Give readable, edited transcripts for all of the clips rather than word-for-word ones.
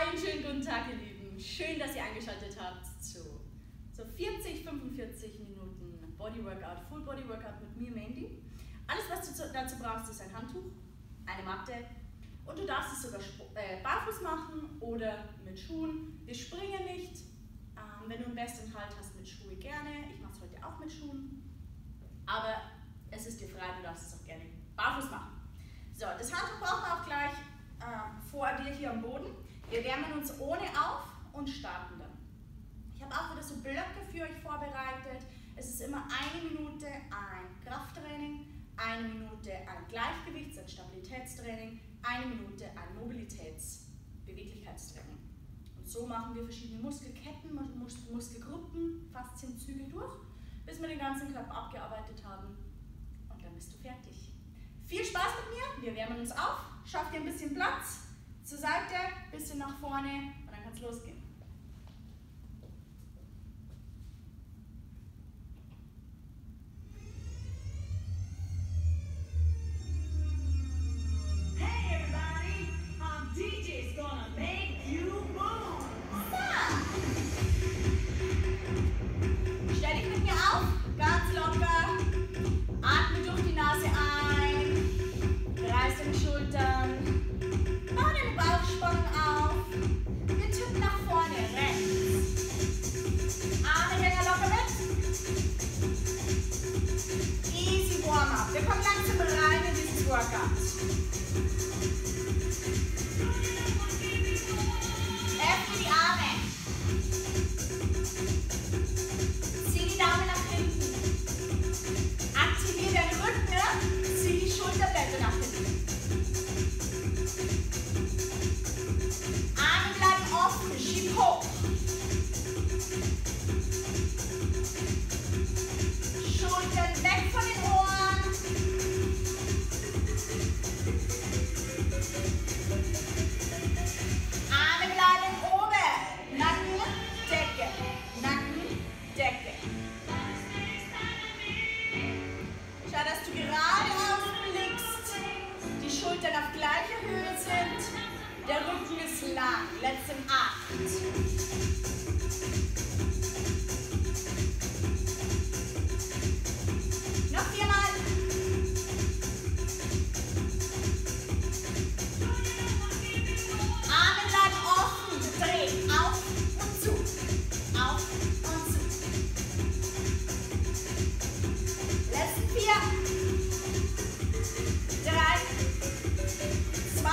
Einen schönen guten Tag, ihr Lieben. Schön, dass ihr eingeschaltet habt zu 40, 45 Minuten Bodyworkout, Full Body Workout mit mir, Mandy. Alles, was du dazu brauchst, ist ein Handtuch, eine Matte und du darfst es sogar barfuß machen oder mit Schuhen. Wir springen nicht. Wenn du einen besten Halt hast mit Schuhe, gerne. Ich mache es heute auch mit Schuhen. Aber es ist dir frei, du darfst es auch gerne barfuß machen. So, das Handtuch brauchen wir auch gleich vor dir hier am Boden. Wir wärmen uns ohne auf und starten dann. Ich habe auch wieder so Blöcke für euch vorbereitet. Es ist immer 1 Minute ein Krafttraining, 1 Minute ein Gleichgewichts-, ein Stabilitätstraining, 1 Minute ein Mobilitäts-, Beweglichkeitstraining. Und so machen wir verschiedene Muskelketten, Muskelgruppen, Faszienzüge durch, bis wir den ganzen Körper abgearbeitet haben. Und dann bist du fertig. Viel Spaß mit mir, wir wärmen uns auf, schaff dir ein bisschen Platz, zur Seite, ein bisschen nach vorne und dann kann es losgehen. Hey everybody, DJ's gonna make you move. Stell dich mit mir auf, ganz locker, atme durch die Nase ein, reiß deine Schultern, bau den Bauchspannung auf, wir tippen nach vorne, rechts, Arme länger locker mit, easy Warm-up, wir kommen langsam rein in dieses Workout. Öffne die Arme. Zieh die Daumen nach hinten. Aktiviere deinen Rücken. Zieh die Schulterblätter nach hinten. Arme bleiben offen. Schieb hoch. Schultern weg von den Ohren. Arme bleiben oben. Nacken, Decke. Nacken, Decke. Schau, dass du geradeaus blickst. Die Schultern auf gleicher Höhe sind. Der Rücken ist lang. Letzten 8. Noch 4 Mal. Arme bleiben offen. Dreh auf und zu. Auf und zu. Letzten 4. 3. 2.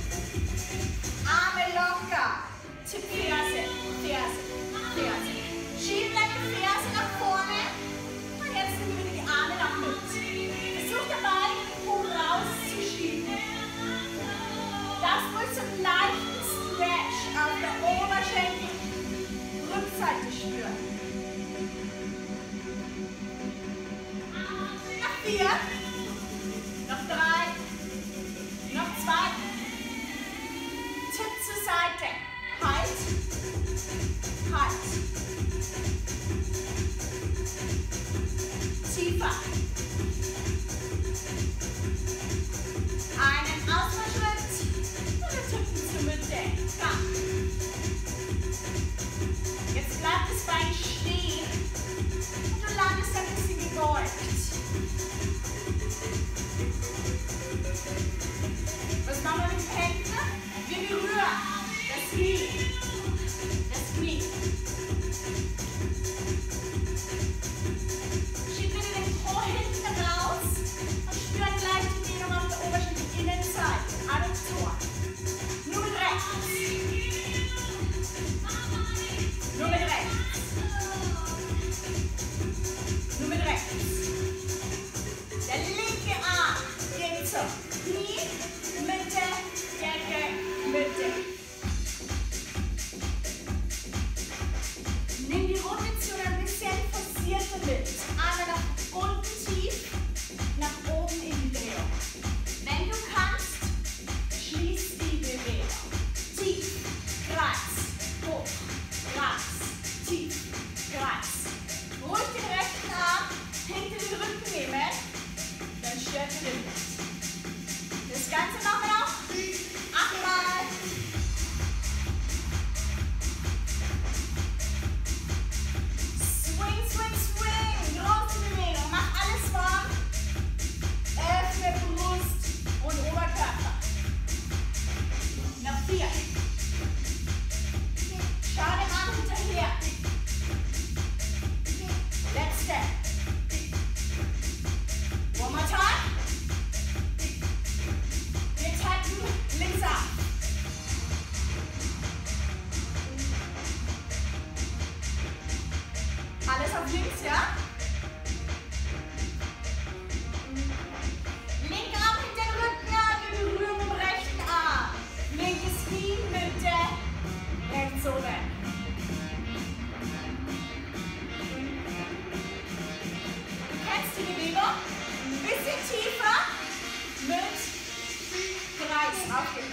Arme locker. Tipp Ferse, Ferse, Ferse. Schieb deine Ferse nach vorne. Und jetzt nehmen wir die Arme nach hinten. Versuch dabei, Po rauszuschieben. Das durch so einen leichten Stretch auf der Oberschenkel. Rückseite spüren. Noch 4. Noch 3. Noch 2. Tipp zur Seite. Halt. Halt. Tiefer. Einen Ausfallschritt. Und wir tippen zur Mitte. Komm. Jetzt bleibt das Bein stehen. Und du landest ein bisschen gebeugt. Was machen wir mit den Händen? Wir berühren das Knie. Das Knie. Schieb bitte den Po hin Auf geht's.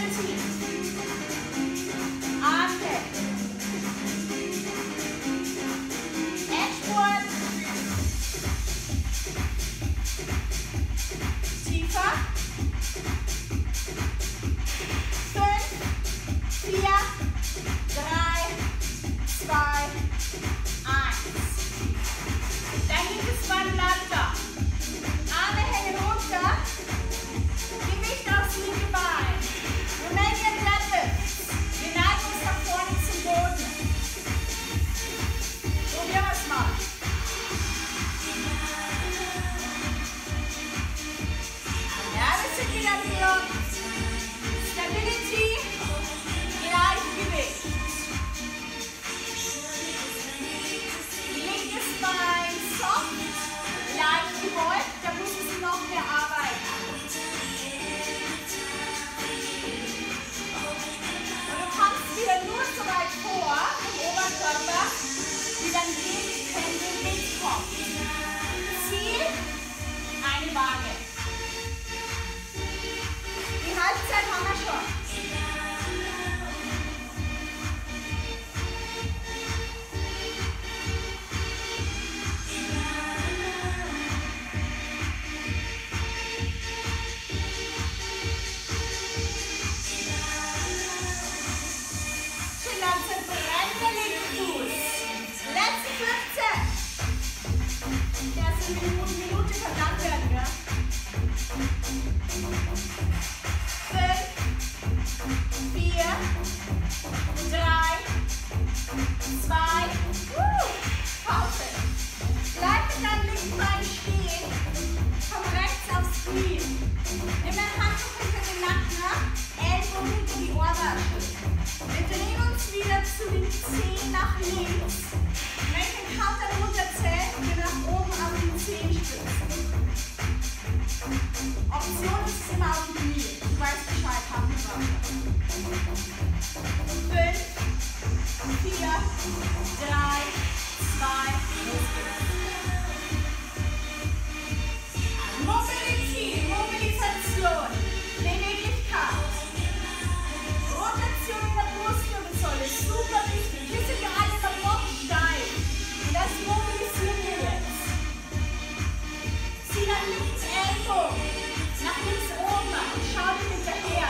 Atmen tief. Atmen. Endspurt. Tiefer. 5, 4, 3, 2, 1. Dein linkes Bein bleibt da. Arme hängen runter. Gewicht aufs linke Bein. Romanian Deadlift. Wir neigen uns nach vorne zum Boden. Probieren wir es mal. Ja, wir sind wieder blockt. Stability, Gleichgewicht. Linkes Bein soft, leicht gebeugt, da muss es noch mehr arbeiten. Und du kommst wieder nur so weit vor, im Oberkörper, wie dein Gegenpendel mitkommt. Ziel, eine Waage. Die Halbzeit haben wir schon. Schön brennt der linke Fuß. Letzte 15. Der ist eine Minute verlangt werden, ja? 5, 4, 3, 2, Pause. Bleib mit deinem linken Bein stehen. Komm rechts aufs Knie. Nimm dein Handtuch hinter den Nacken, Ellbogen hinter die Ohrwaschel. Wir drehen uns wieder zu den Zehen nach links. Wenn ich den Counter runterzähle, gehen wir nach oben auf die Zehenspitzen. Option ist es immer auf dem Knie. Du weißt Bescheid, haben wir was. 5, 4, 3, 2, los geht's. Mobility, Mobilisation, Beweglichkeit. Rotation in der Brustwirbelsäule, super wichtig. Hier sind wir alle immer bocksteif. Und das mobilisieren wir jetzt. Zieh deinen linken Ellbogen nach links oben und schau dir hinterher.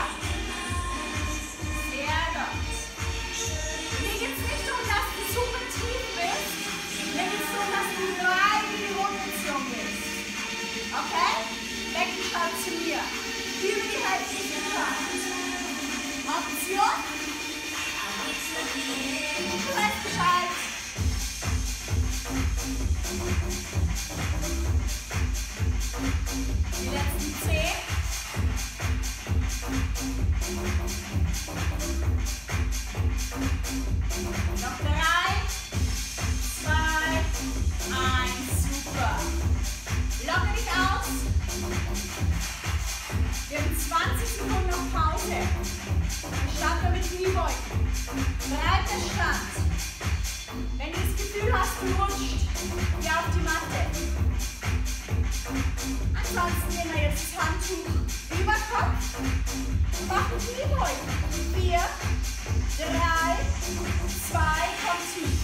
Sehr gut. Mir geht es nicht um, dass du super tief bist. Mir geht es darum, dass du rein in die Rotation bist. Okay? Becken schaut zu mir. Über die Halswirbelsäule. Option. Du weißt Bescheid. Die letzten 10. Noch 3, 2, 1. Super. Locker dich aus. Wir haben 20 Sekunden noch Pause. Dann starten wir mit Kniebeugen. Breiter Stand. Wenn du das Gefühl hast, du rutscht, geh auf die Matte. Ansonsten nehmen wir jetzt das Handtuch über Kopf und machen Kniebeugen. 4, 3, 2, komm tief.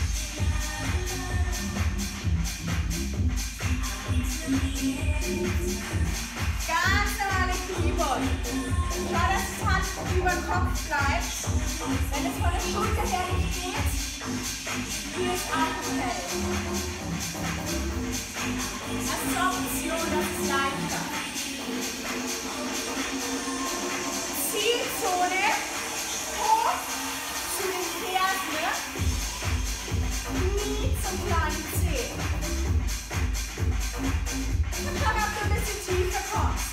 Ganz normale Kniebeugen. Schau, dass das Handtuch über Kopf bleibt. Wenn es von der Schulter her nicht geht, hier ist auch okay. Das ist Option, das ist leichter. Zielzone, hoch zu den Fersen, Knie zum kleinen Zeh. Und schau, ob du ein bisschen tiefer kommst.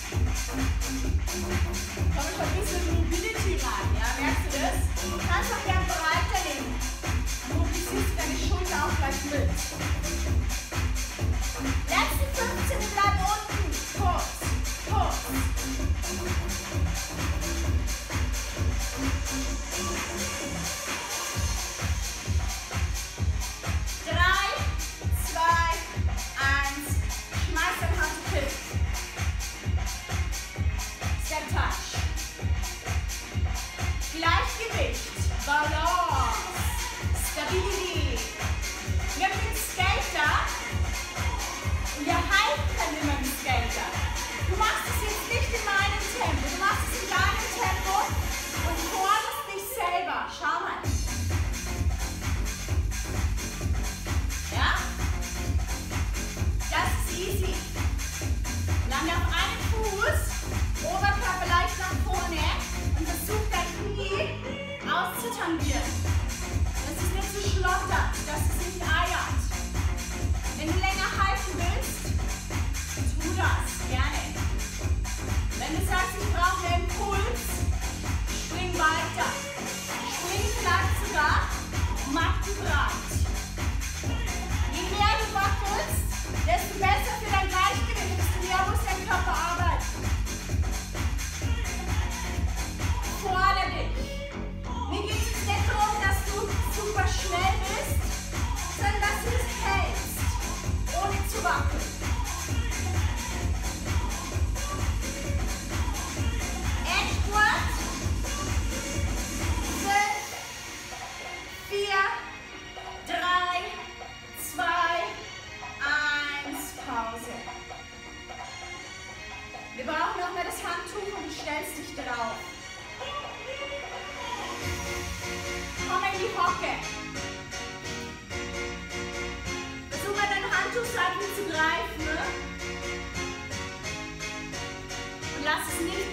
Komm schon ein bisschen Mobility rein, ja? Merkst du das? Du kannst auch gerne breiter nehmen. Dann mobilisierst du deine Schulter auch gleich mit. Letzten 15, wir bleiben unten. Kurz.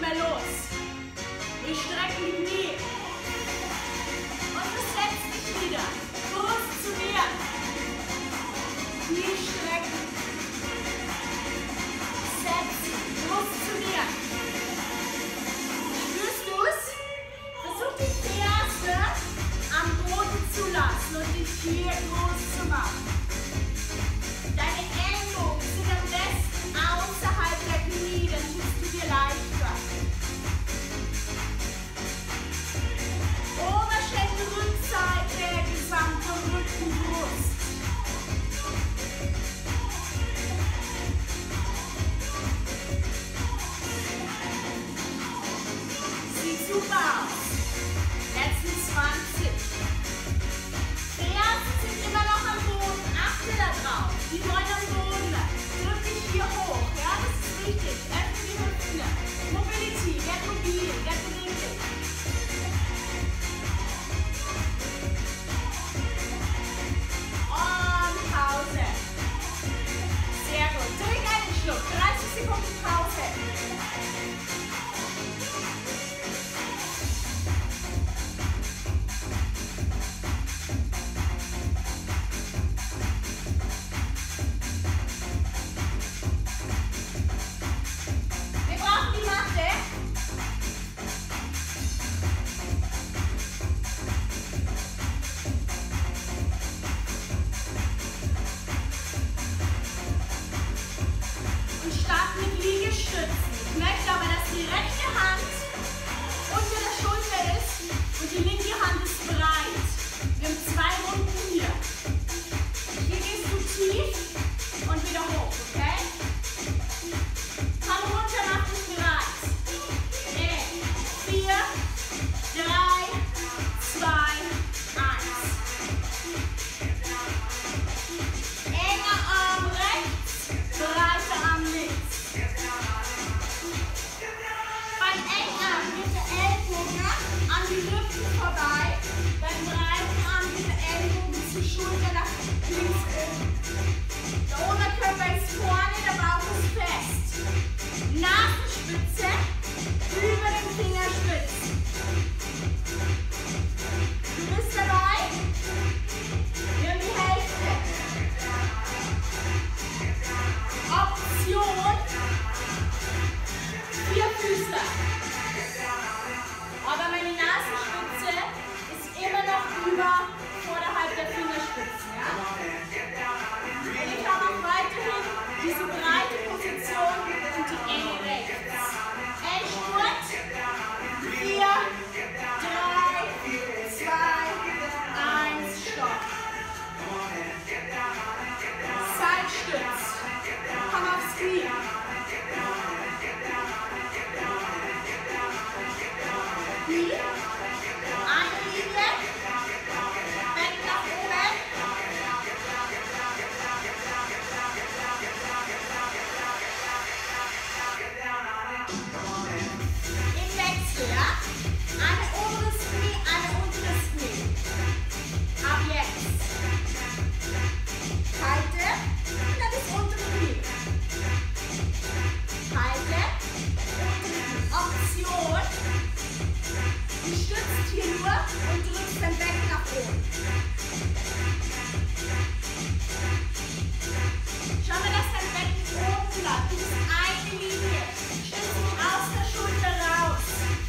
mehr los. Wir strecken die Knie. Und du setzt dich wieder. Brust zu mir. Knie strecken. Setzen. Brust zu mir. Spürst du es? Versuch die Ferse am Boden zu lassen und die Knie groß zu machen. Deine Ellbogen sind am besten außerhalb der Knie, dann tust du dir leichter. Oberschenkelrückseite, gesamte Rücken, Brust. Sieht super aus. Letzten 20. Fersen sind immer noch am Boden. Achte da drauf. Die wollen am Boden. Drück dich hier hoch. Ja, das ist wichtig. Öffne die Hüften. Mobility. Werd mobil. Werd beweglich. Und Pause. Sehr gut. Trink einen Schluck. 30 Sekunden Pause. Wir brauchen die Matte. Und starten mit Liegestützen. Ich möchte aber, dass die rechte Hand unter der Schulter ist und die linke Hand ist breit. Wir haben 2 Runden hier. Hier gehst du tief und wieder hoch, okay? Komm runter, mach dich bereit. 4, 3, 2, 1. Enger Arm rechts, breiter Arm links. Beim engen Arm geht der Ellbogen an die Hüften vorbei. Beim breiten Arm geht der Ellbogen zur Schulter nach links oben. Der Oberkörper ist vorne, der Bauch ist fest. Nasenspitze über den Fingerspitzen. Du bist dabei? Wir haben die Hälfte. Option 4 Füße. Aber meine Nasenspitze ist immer noch vorderhalb der Fingerspitzen. Ja? Und ich habe auch weiterhin diese breite Position und die enge rechts. Endspurt. 4, 3, 2, 1, Stopp. Seitstütz. Komm aufs Knie. Knie. Eine Linie. Becken nach oben. Im Wechsel, ja? Eine oberes Knie, eine unteres Knie. Ab jetzt. Halte und dann das untere Knie. Halte, untere Knie. Option. Du stützt hier nur und drückst dein Becken nach oben. Schau mal, dass dein Becken oben bleibt. Du bist eine Linie. Stütz dich aus der Schulter raus.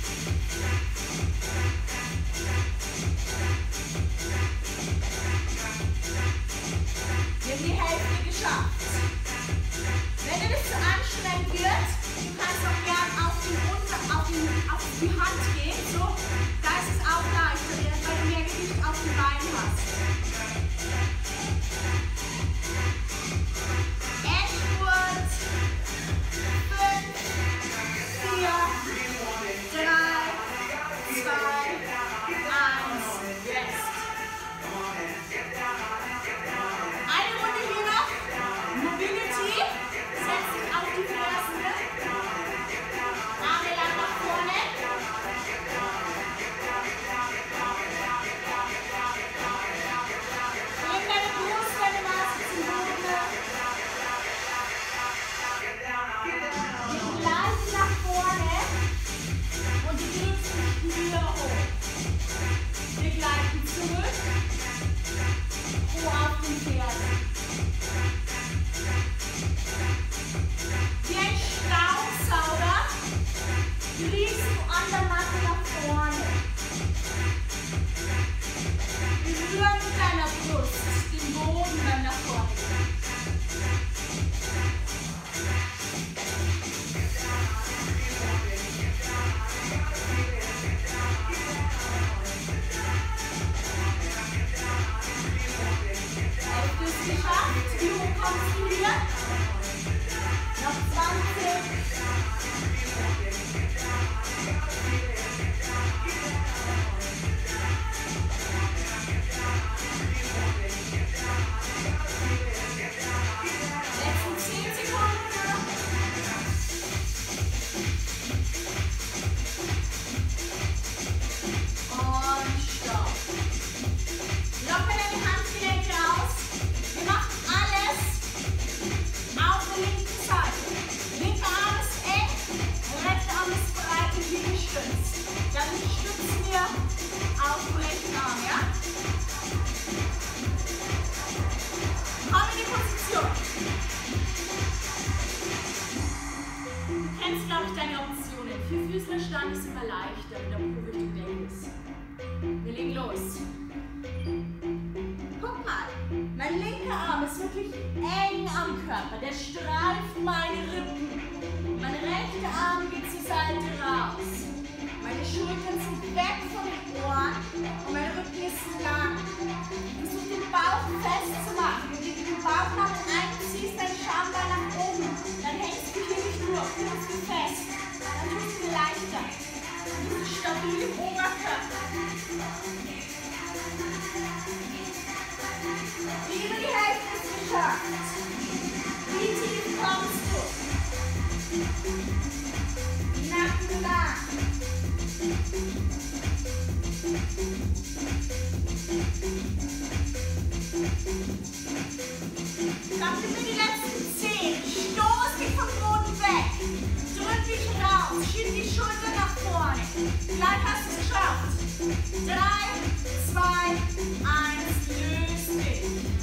Wir haben die Hälfte geschafft. Wenn dir das zu anstrengend wird, du kannst auch gern auf die Hand gehen. So, da ist es auch leichter, weil du mehr Gewicht auf die Beine hast. Endspurt. 5, 4, 3, 2, 1, Rest. Eine Runde hier noch. Mobility. Setz dich auf die Fersen. Arme lang nach vorne. Bring fließt du an der Matte nach vorne. Berühr mit deiner Brust den Boden dann nach vorne. Geschafft. Wie hoch kommst du hier? Noch 20. Letzten 10 Sekunden. Und stopp. Locker deine Handgelenke aus. Wir machen alles auf der linken Seite. Linker Arm ist eng, rechter Arm ist breit und wie gestützt. Dann stützen wir auf den rechten Arm, ja? Komm in die Position. Du kennst, glaube ich, deine Optionen. Vierfüßlerstand ist immer leichter, wenn der Po Richtung Decke ist. Wir legen los. Guck mal, mein linker Arm ist wirklich eng am Körper. Der streift meine Rippen. Mein rechter Arm geht zur Seite raus. Meine Schultern sind weg von den Ohren und mein Rücken ist lang. Versuch den Bauch festzumachen. Wenn du den Bauchnabel einziehst, dein Schambein nach oben, dann hängst du hier nicht durch. Du bist fest. Dann tust du dir leichter. Du bist stabil im Oberkörper. Über die Hälfte ist geschafft. Wie tief kommst du? Nacken lang. Komm für die letzten 10. Stoß dich vom Boden weg. Drück dich raus. Schieb die Schulter nach vorne. Gleich hast du es geschafft. 3, 2, 1. Löse dich.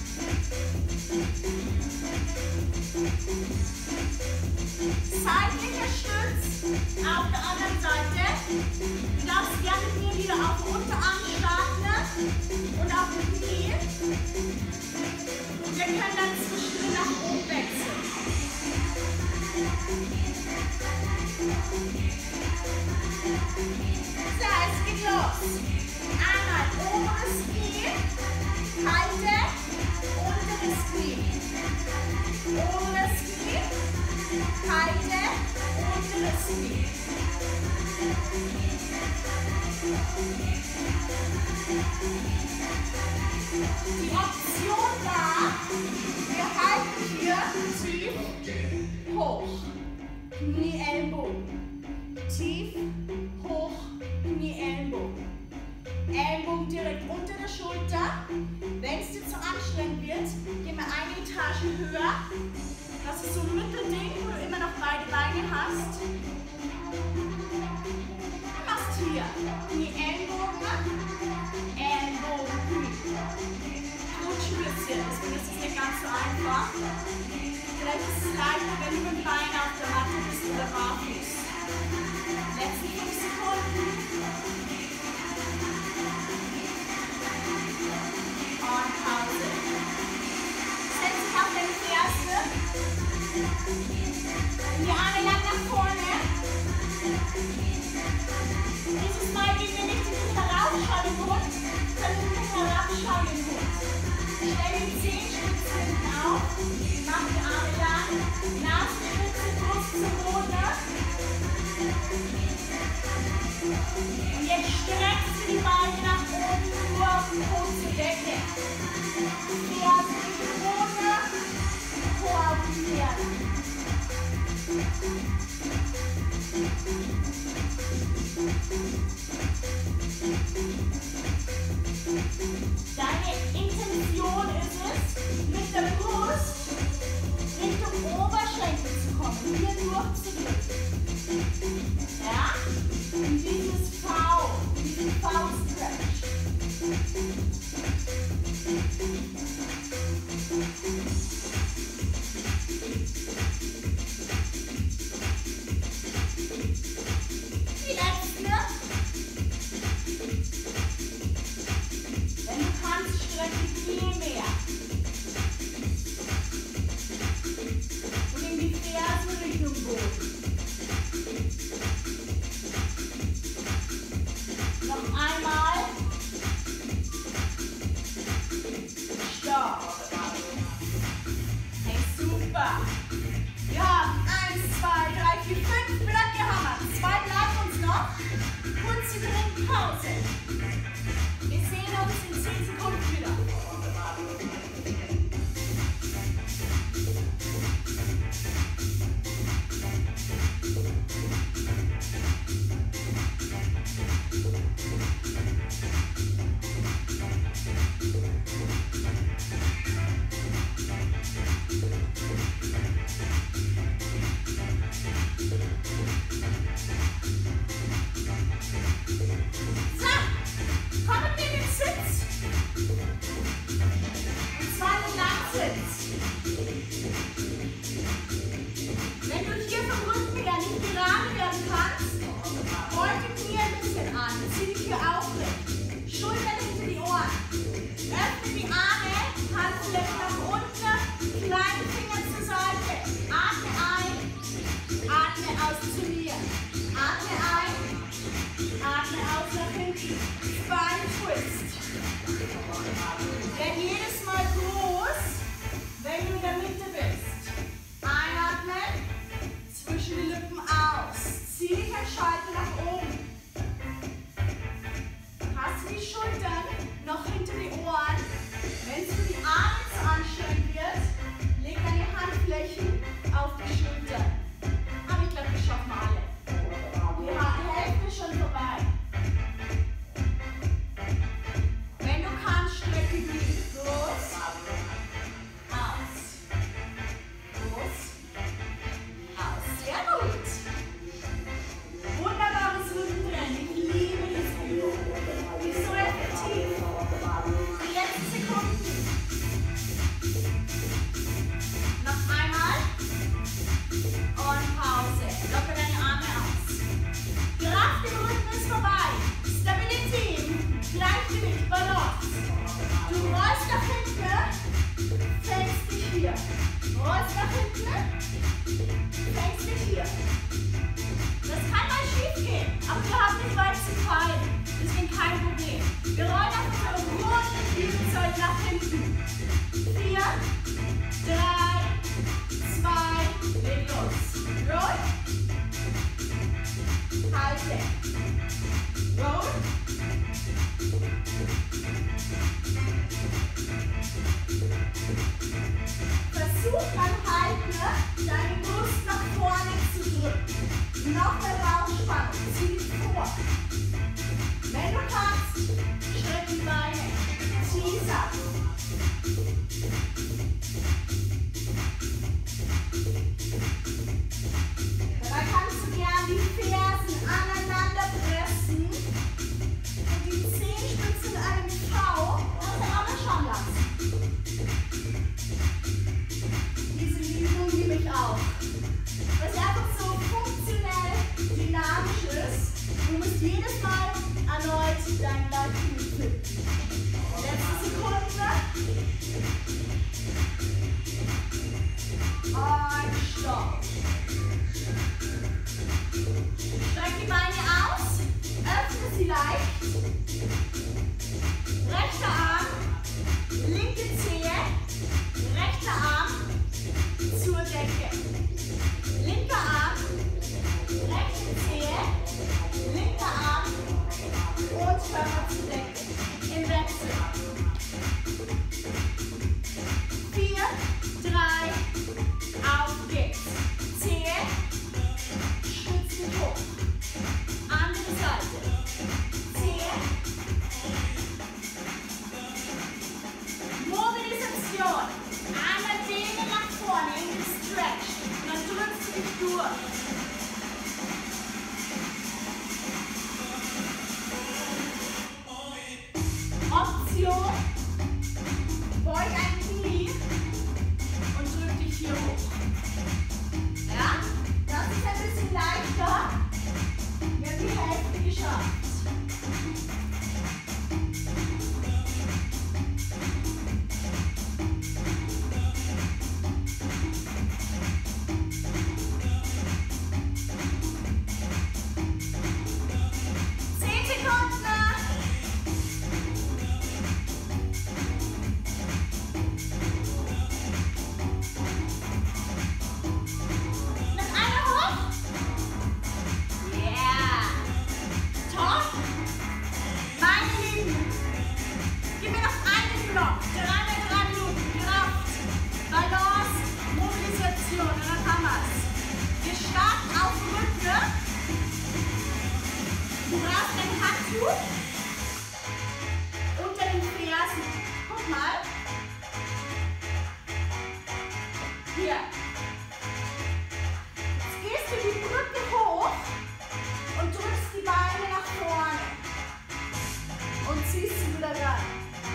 Seitlicher Stütz auf der anderen Seite. Du darfst gerne mit mir wieder auf den Unterarm starten und auf den Knie. Und wir können dann zwischendrin nach oben wechseln. So, es geht los. Einmal oberes Knie, halte, unteres Knie. Oberes Knie, halte, unteres Knie. Die Option war, wir halten hier tief, hoch, Knie, Ellenbogen. Tief, hoch, Knie, Ellenbogen. Ellenbogen direkt unter der Schulter. Wenn es dir zu anstrengend wird, gehen wir eine Etage höher. Das ist so ein Mittelding, wo du immer noch beide Beine hast. Du machst hier Knie, Ellenbogen, Ellenbogen, Knie. Rutsch ein bisschen, deswegen ist es nicht ganz so einfach. Vielleicht ist es leichter, wenn du mit dem Bein auf der Matte bist oder barfuß. Letzten 5 Sekunden. Und Pause. Setz dich auf deine Ferse. Die Arme lang nach vorne. Dieses Mal gehen wir nicht in den herausschauenden Hund, sondern in den herabschauenden Hund. Stell die Zehenspitzen hinten auf. Mach die Arme lang. Nasenspitze, Brust zum Boden. Und jetzt streckst du die Beine nach oben, nur auf den Po zur Decke. Ferse in die Boden, Po auf die Ferse. Deine Intention ist es, mit der Brust Richtung Oberschenkel zu kommen, hier durchzudrücken. Ja? Und dieses V, diesen V-Stretch. Kurze Trinkpause. Wir sehen uns in 10 Sekunden wieder. Du brauchst ein Handtuch unter den Fersen. Guck mal. Hier. Jetzt gehst du die Brücke hoch und drückst die Beine nach vorne. Und ziehst sie wieder rein.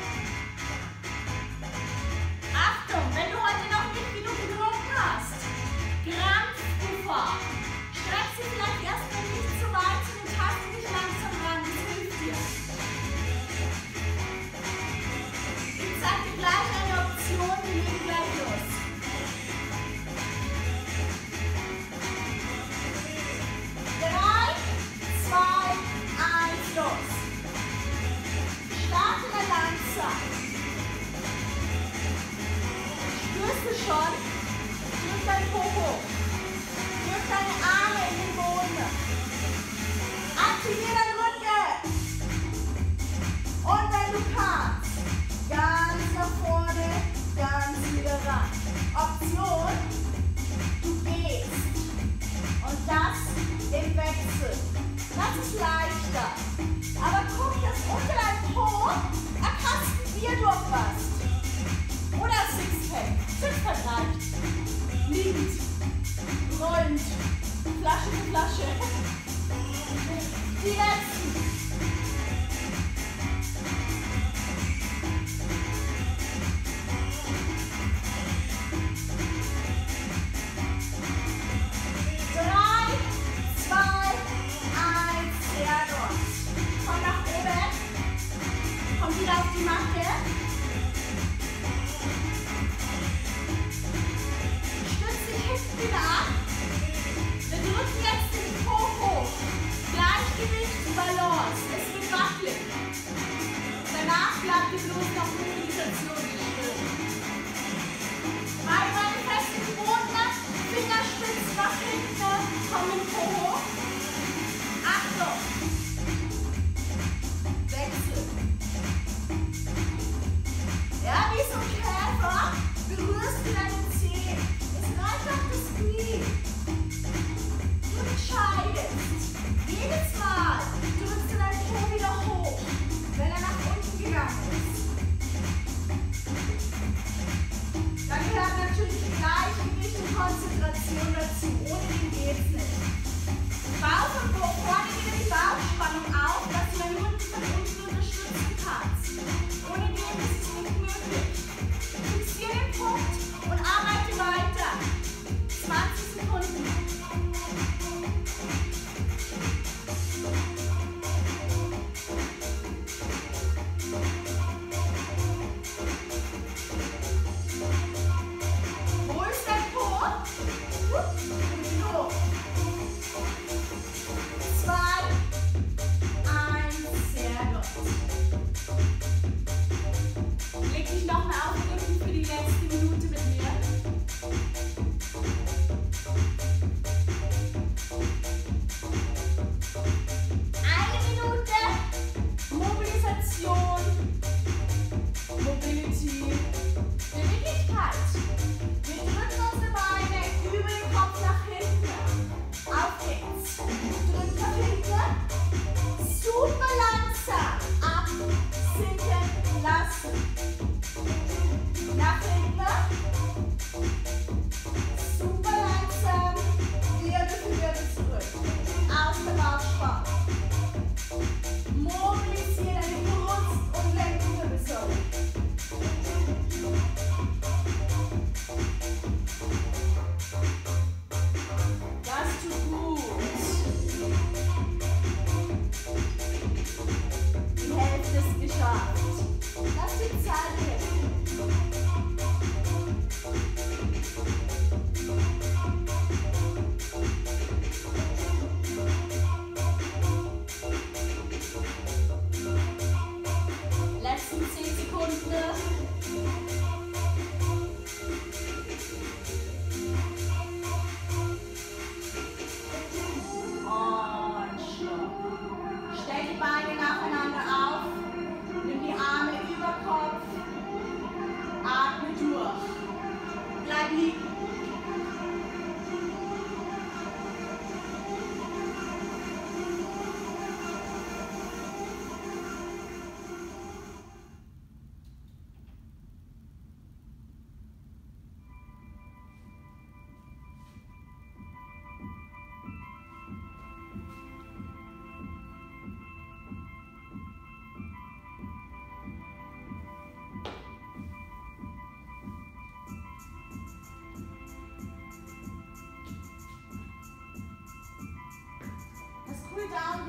Achtung, wenn du heute noch nicht genug getrunken hast. Krampfgefahr. Streck sie vielleicht erstmal nicht so weit und taste dich langsam ran. Das hilft dir. Ich zeige dir gleich eine Option, wir legen gleich los. Drei, zwei, eins, los. Starte mal langsam. Spürst du schon? Drück dein Po hoch. Drück deine Arme in den Boden. Aktivier deinen Rücken. Und wenn du kannst, ganz nach vorne, ganz wieder ran. Option, du gehst. Und das im Wechsel. Das ist leichter. Aber guck, dass unter deinem Po ein Kasten Bier durchpasst. Oder Sixpack. Sixpack reicht. Liegend. Rollend. Flasche für Flasche. Die letzten. Drei, zwei, eins, sehr gut. Komm nach oben. Komm wieder auf die Matte. Stütz dich hinten wieder ab. Wir drücken jetzt den Po hoch. Gleichgewicht, Balance. Es wird wackelig. Danach bleibt die bloß noch Mobilisation stehen. Beine fest im Boden, Fingerspitze nach hinten, komm im Po hoch. Achtung! Wechsel. Ja, wie so ein Käfer berührst du deine Zehen. Es reicht auf das Knie. Du entscheidest. Jedes Mal drückst du dein Po wieder hoch, wenn er nach unten gegangen ist. Da gehört natürlich Gleichgewicht und Konzentration dazu. Ohne den geht's nicht. Bauch und Po, vorne wieder die Bauchspannung auf, dass du deinen Rücken von unten unterstützen kannst. Ohne den ist es nicht möglich. Fixiere den Punkt und arbeite weiter. 20 Sekunden. Wo ist dein Po? So. 2, 1, sehr gut. Leg dich nochmal auf den Rücken für die letzte Minute mit mir. Eine Minute Mobilisation, Mobility, Beweglichkeit. Wir drücken unsere Beine über den Kopf nach hinten. Auf geht's. Drück nach hinten. Super langsam. Absinken lassen. Nach hinten. Super langsam. Wirbel für Wirbel zurück. Aus der Bauchspannung. Mobilisiere deine Brust und Lendenwirbelsäule. Das tut gut. Die Hälfte ist geschafft. Lass die Zeit hin. Letzten 10 Sekunden. Und stopp. Stell die Beine nacheinander auf. Nimm die Arme über Kopf. Atme durch. Bleib liegen.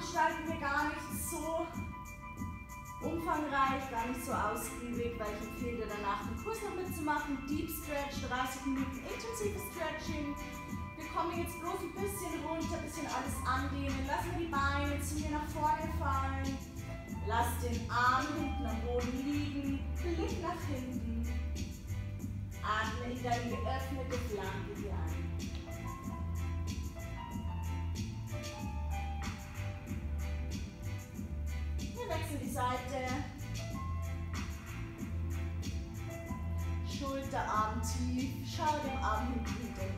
gestalten wir gar nicht so umfangreich, gar nicht so ausgiebig, weil ich empfehle dir danach den Kurs noch mitzumachen. Deep Stretch, 30 Minuten intensives Stretching. Wir kommen jetzt bloß ein bisschen runter, ein bisschen alles andehnen. Lassen wir die Beine zu mir nach vorne fallen. Lass den Arm hinten am Boden liegen. Blick nach hinten. Atme in deine geöffnete Flanke hier ein. Wir wechseln die Seite. Schulterarm tief. Schau dem Arm hinten hinterher.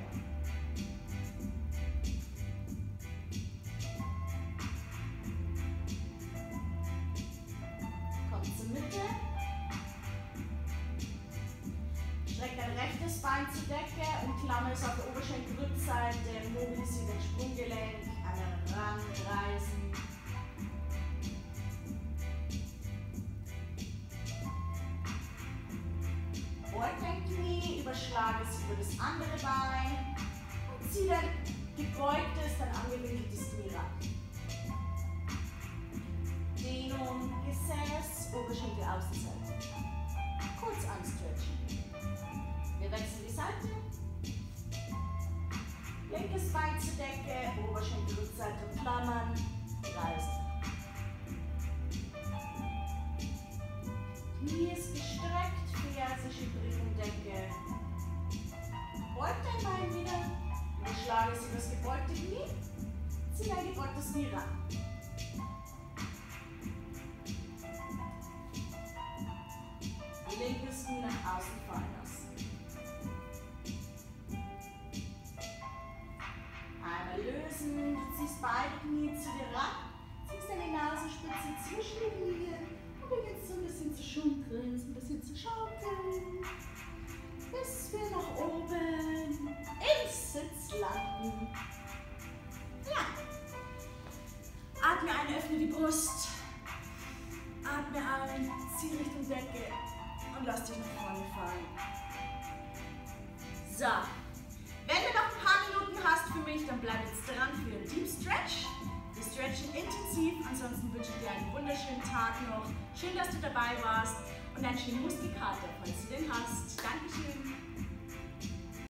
Bein zur Decke und klammer es auf der Oberschenkelrückseite, mobilisiere das Sprunggelenk, einmal ranreißen. Beug dein Knie, überschlage es über das andere Bein und zieh dein gebeugtes, dein angewinkeltes Knie ran. Dehnung, Gesäß, Oberschenkel Außenseite. Kurz anstretchen. Wir wechseln die Seite. Linkes Bein zur Decke, Oberschenkel Rückseite klammern, reißen. Knie ist gestreckt, Ferse Richtung Decke. Beug dein Bein wieder, überschlage es über das gebeugte Knie, zieh dein gebeugtes Knie ran. Linkes Knie nach außen fallen lassen. Einmal lösen, du ziehst beide Knie zu dir ran, ziehst deine Nasenspitze zwischen die Knie und beginnst so ein bisschen zu schunkeln, so ein bisschen zu schaukeln, bis wir nach oben im Sitz landen. Ja. Atme ein, öffne die Brust. Atme ein, zieh Richtung Decke und lass dich nach vorne fallen. So. Wenn du noch ein paar Minuten hast für mich, dann bleib jetzt dran für den Deep Stretch. Wir stretchen intensiv, ansonsten wünsche ich dir einen wunderschönen Tag noch. Schön, dass du dabei warst und einen schönen Muskelkater, falls du den hast. Dankeschön.